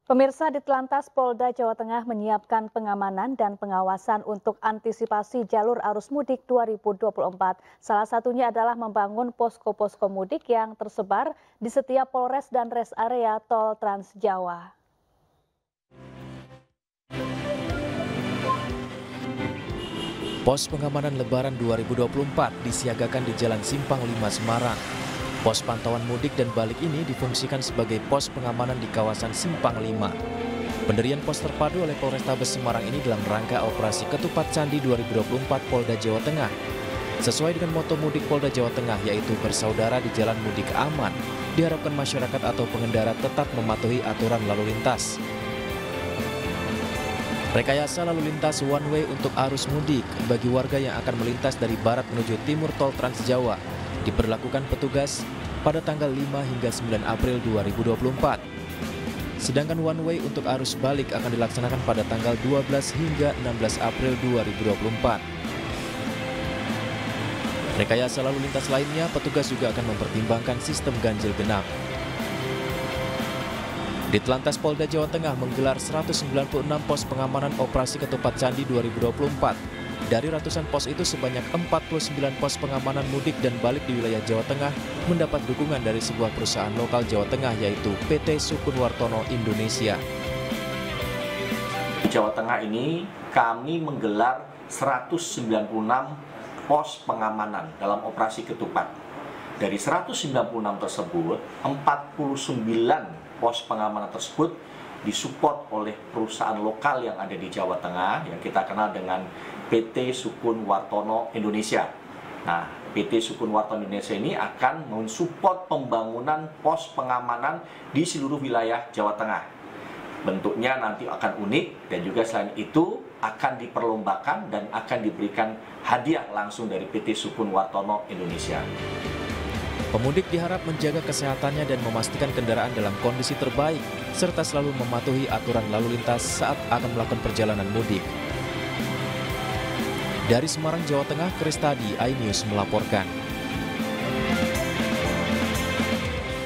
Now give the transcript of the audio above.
Pemirsa, Ditlantas Polda Jawa Tengah menyiapkan pengamanan dan pengawasan untuk antisipasi jalur arus mudik 2024. Salah satunya adalah membangun posko-posko mudik yang tersebar di setiap Polres dan Rest Area Tol Trans Jawa. Pos pengamanan Lebaran 2024 disiagakan di Jalan Simpang 5 Semarang. Pos pantauan mudik dan balik ini difungsikan sebagai pos pengamanan di kawasan Simpang 5. Pendirian pos terpadu oleh Polrestabes Semarang ini dalam rangka operasi Ketupat Candi 2024 Polda Jawa Tengah. Sesuai dengan moto mudik Polda Jawa Tengah yaitu bersaudara di jalan mudik aman, diharapkan masyarakat atau pengendara tetap mematuhi aturan lalu lintas. Rekayasa lalu lintas one way untuk arus mudik bagi warga yang akan melintas dari barat menuju timur Tol Trans Jawa diberlakukan petugas pada tanggal 5 hingga 9 April 2024. Sedangkan one way untuk arus balik akan dilaksanakan pada tanggal 12 hingga 16 April 2024. Rekayasa lalu lintas lainnya, petugas juga akan mempertimbangkan sistem ganjil genap. Ditlantas Polda Jawa Tengah menggelar 196 pos pengamanan operasi Ketupat Candi 2024. Dari ratusan pos itu sebanyak 49 pos pengamanan mudik dan balik di wilayah Jawa Tengah mendapat dukungan dari sebuah perusahaan lokal Jawa Tengah yaitu PT Sukun Wartono Indonesia. Di Jawa Tengah ini kami menggelar 196 pos pengamanan dalam operasi Ketupat. Dari 196 tersebut, 49 pos pengamanan tersebut disupport oleh perusahaan lokal yang ada di Jawa Tengah yang kita kenal dengan PT Sukun Wartono Indonesia. Nah, PT Sukun Wartono Indonesia ini akan mensupport pembangunan pos pengamanan di seluruh wilayah Jawa Tengah. Bentuknya nanti akan unik dan juga selain itu akan diperlombakan dan akan diberikan hadiah langsung dari PT Sukun Wartono Indonesia. Pemudik diharap menjaga kesehatannya dan memastikan kendaraan dalam kondisi terbaik, serta selalu mematuhi aturan lalu lintas saat akan melakukan perjalanan mudik. Dari Semarang, Jawa Tengah, Kristadi, iNews melaporkan.